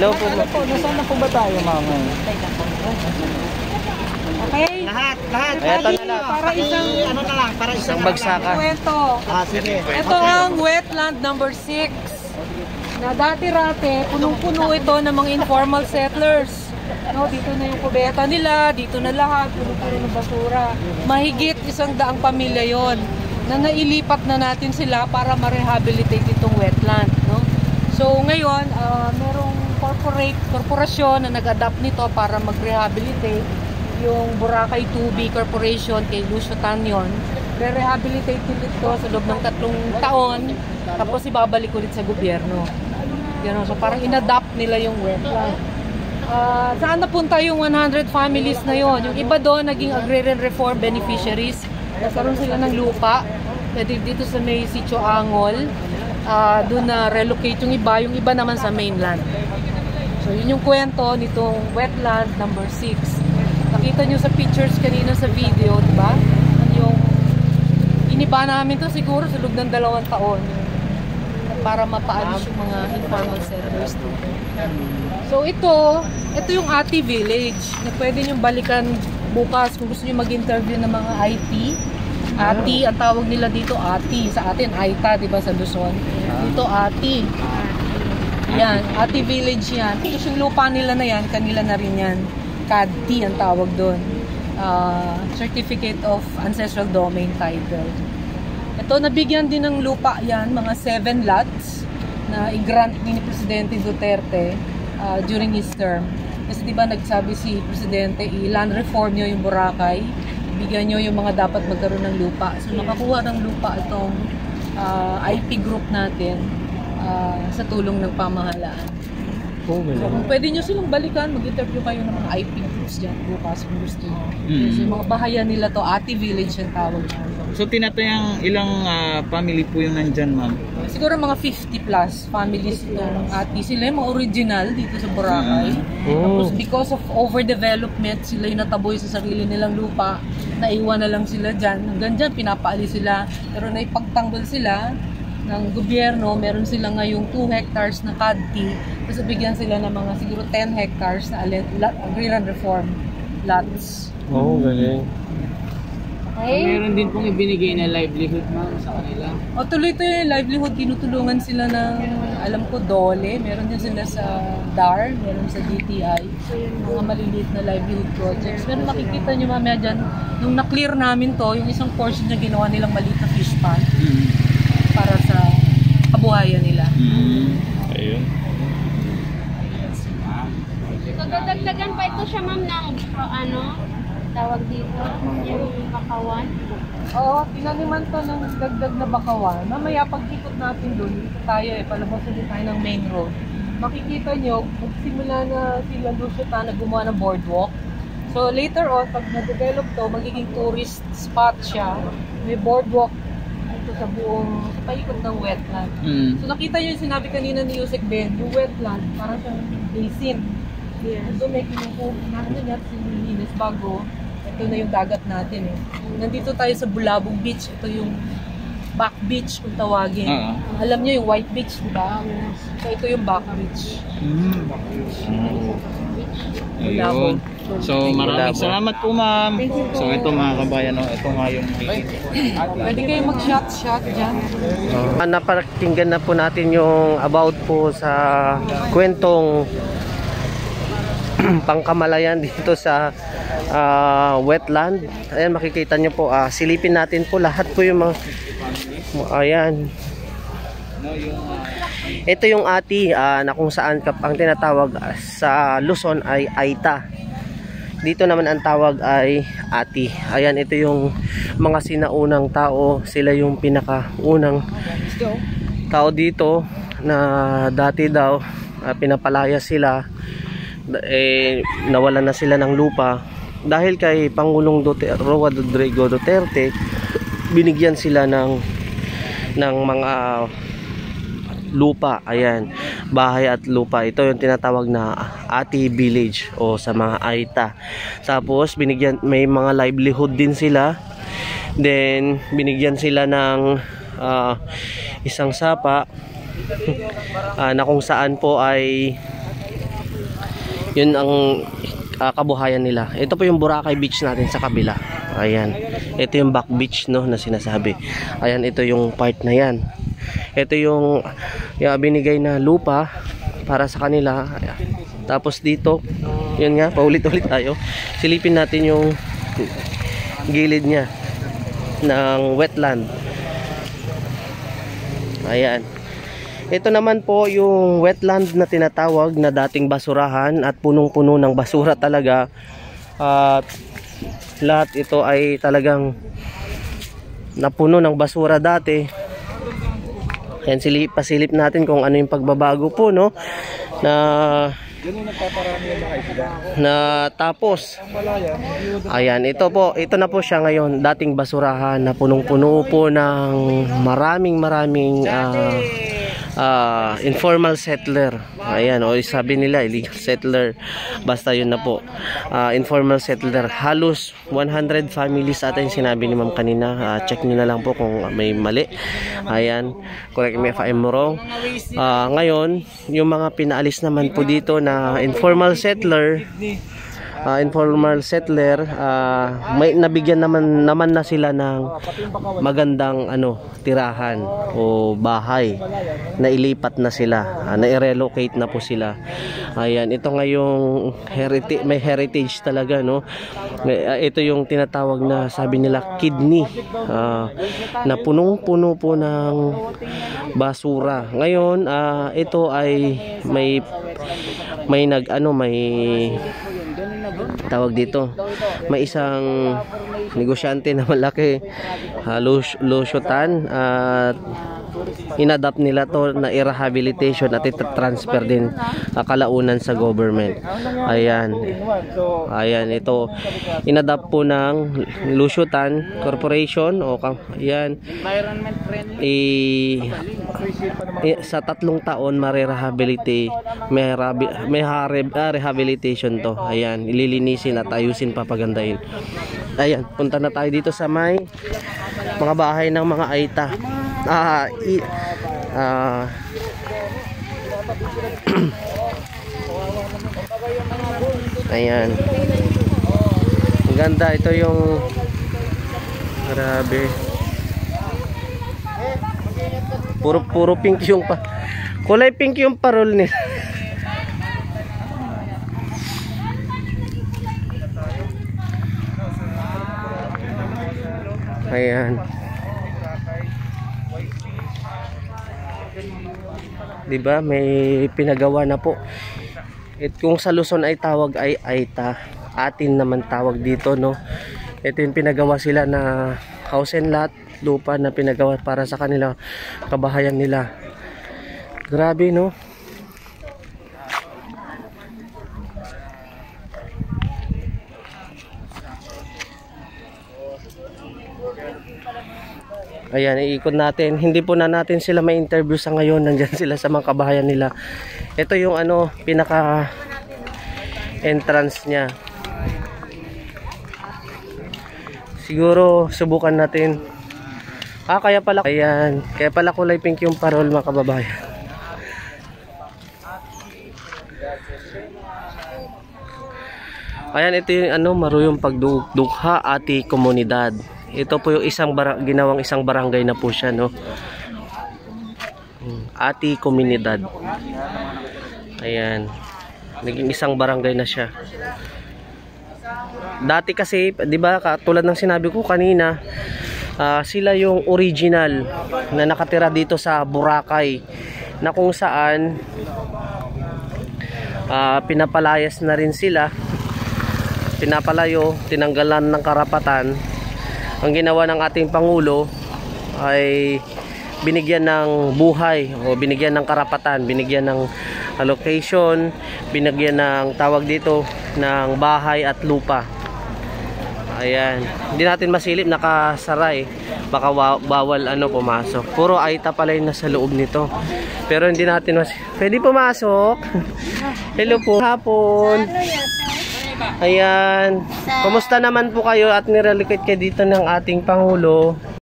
Hello po. Hello po, nasaan na po ba tayo, mama? Okay? Lahat. Eto na lang. Para isang Ano na lang, para isang bagsaka. kwento. Sige. Ito ang wetland number 6. Na dati-rate, punong-puno ito ng mga informal settlers. No, dito na yung kubeta nila, dito na lahat, puno-puno ng basura. Mahigit 100 pamilya yon na nailipat na natin sila para ma-rehabilitate itong wetland. No? So ngayon, merong korporasyon na nag-adapt nito para mag-rehabilitate, yung Boracay 2B Corporation kay Lucio Tanyon. Re-rehabilitate ito sa loob ng 3 taon, tapos ibabalik ulit sa gobyerno. Yan, so parang in-adapt nila yung wetland. Saan napunta yung 100 families na yon? Yung iba doon naging agrarian reform beneficiaries. Nagkaroon sila ng lupa. Dito sa may Sitio Angol, doon na relocate yung iba naman sa mainland. So yun yung kwento nitong wetland number 6. Nakita nyo sa pictures kanina sa video, diba? Yung iniba namin to siguro sa loob ng 2 taon para mapaalis yung mga informal settlers. So ito yung Ati Village na pwede nyo balikan bukas kung gusto nyo mag-interview ng mga IT. Ati, ang tawag nila dito Ati. Sa atin, Aita, diba sa Luzon? Dito Ati. Yan, Ati Village yan. Tapos yung lupa nila na yan, kanila na rin yan. CADT ang tawag doon. Certificate of Ancestral Domain Title. Ito, nabigyan din ng lupa yan, mga 7 lots na i-grant ni Presidente Duterte during his term. Kasi diba nagsabi si Presidente, i-land reform nyo yung Boracay, bigyan nyo yung mga dapat magkaroon ng lupa. So nakakuha ng lupa itong IP group natin sa tulong ng pamahalaan. So kung pwede nyo silang balikan, mag-interview kayo ng mga IP groups dyan bukas kung gusto nyo. So yung mga bahayan nila to, Ati Village ang tawag. So tinatayang ilang family po yung nandyan, ma'am? Siguro mga 50 plus families itong Ati. Sila yung mga original dito sa Boracay. Tapos because of overdevelopment, sila yung nataboy sa sarili nilang lupa. Naiwan na lang sila dyan. Hanggang dyan, pinapaalis sila. Pero naipagtanggol sila ng gobyerno. Meron sila ngayong 2 hectares na CADT. Tapos bigyan sila ng mga siguro 10 hectares na agrarian reform lots. Galing. Okay. Meron din pong ibinigay na livelihood, ma'am, sa kanila. O tuloy-tuloy yung livelihood, tinutulungan sila ng, alam ko, DOLE, meron din sila sa DAR, meron sa DTI, mga maliliit na livelihood projects. Pero makikita nyo mamaya dyan, nung na-clear namin to, yung isang portion na ginawa nilang maliit na fish pond para sa kabuhayan nila. Ayun. So, dadagdagan pa ito siya, ma'am, ng tawag dito, yung bakawan. Oo, tinaniman to ng dagdag na bakawan. Mamaya pag-ikot natin doon, tayo palabas ulit tayo ng main road. Makikita nyo, magsimula na sila Lucio na gumawa ng boardwalk. So later on, pag na-develop to, magiging tourist spot siya. May boardwalk dito sa buong paikot ng wetland. So nakita nyo yung sinabi kanina ni Yusek Ben, yung wetland, parang siyang basin. Doon may kinukunan sinilinis bago. Ito na yung dagat natin eh. Nandito tayo sa Bulabog Beach. Ito yung back beach kung tawagin. Alam niyo yung white beach, di ba? So ito yung back beach. Ayun. So maraming salamat po, ma'am. So ito mga kabayan, ito nga yung Pwede kayo mag-shot dyan. Napakinggan na po natin yung about po sa kwentong pangkamalayan dito sa wetland. Ayan, makikita nyo po, silipin natin po lahat po yung mga ayan. Ito yung Ati na kung saan ang tinatawag sa Luzon ay Aita. Dito naman ang tawag ay Ati. Ayan, ito yung mga sinaunang tao. Sila yung pinakaunang tao dito na dati daw pinapalaya sila. Nawalan na sila ng lupa dahil kay Pangulong Rodrigo Duterte. Binigyan sila ng mga lupa, ayan, bahay at lupa. Ito yung tinatawag na Ati Village o sa mga Aita. Tapos binigyan, may mga livelihood din sila. Then binigyan sila ng isang sapa na kung saan po ay Yun ang kabuhayan nila. Ito po yung Boracay Beach natin sa kabila. Ayan. Ito yung back beach, no, na sinasabi. Ayan, ito yung part na yan. Ito yung binigay na lupa para sa kanila. Tapos dito, yun nga, paulit-ulit tayo. Silipin natin yung gilid niya ng wetland. Ayan. Ito naman po yung wetland na tinatawag na dating basurahan at punong-puno ng basura talaga. At lahat ito ay talagang napuno ng basura dati. Ayan, pasilip natin kung ano yung pagbabago po, no? Na tapos. Ayan, ito na po siya ngayon, dating basurahan na punong-puno po ng maraming informal settler. Ayan, o sabi nila illegal settler, basta yun na po. Informal settler, halos 100 families ata yung sinabi ni ma'am kanina. Check nyo na lang po kung may mali. Ayan, correct me if I'm wrong. Ngayon, yung mga pinaalis naman po dito na informal settler, may nabigyan naman na sila ng magandang tirahan o bahay, na ilipat na sila, na i-relocate na po sila. Ayan, ito ngayong may heritage talaga, no? Ito yung tinatawag na, sabi nila, kidney, na punong-puno po ng basura. Ngayon, ito ay may tawag dito, may isang negosyante na malaki, lusyutan, at inadapt nila to na i-rehabilitation at i-transfer din kalaunan sa government. Ayan, ito inadapt po ng Lusyutan Corporation, o ayan, sa 3 taon rehabilitation to. Ayan, ililinisin at ayusin, papagandahin. Ayan, punta na tayo dito sa may mga bahay ng mga Aita. Ayan, ang ganda. Ito yung, grabe, puro pink yung kulay pink yung parol nila. Ayan, diba, may pinagawa na po. Kung sa Luzon ay tawag ay Aita, atin naman tawag dito, no? Ito yung pinagawa sila na house and lot, lupa na pinagawa para sa kanila, kabahayan nila. Grabe, no? Ayan, iikot natin. Hindi po na natin sila may interview sa ngayon. Nandyan sila sa mga kabahayan nila. Ito yung pinaka entrance niya. Siguro subukan natin. Kaya pala, ayan, kaya pala kulay pink yung parol, mga kababayan. Ayan, ito yung maruyong pagdukha ati komunidad. Ito po yung ginawang isang barangay na po siya, no? Ati komunidad. Ayan, naging isang barangay na siya. Dati kasi, di ba, katulad ng sinabi ko kanina, sila yung original na nakatira dito sa Boracay, na kung saan pinapalayas na rin sila, pinapalayo, tinanggalan ng karapatan. Ang ginawa ng ating Pangulo ay binigyan ng buhay, o binigyan ng karapatan, binigyan ng allocation, binigyan ng tawag dito ng bahay at lupa. Ayan, hindi natin masilip, nakasara baka bawal pumasok. Puro Aita pala yung nasa loob nito, pero hindi natin pwede pumasok. Hello po, hapon. Ayan, kumusta naman po kayo at nirelocate kayo dito ng ating Pangulo?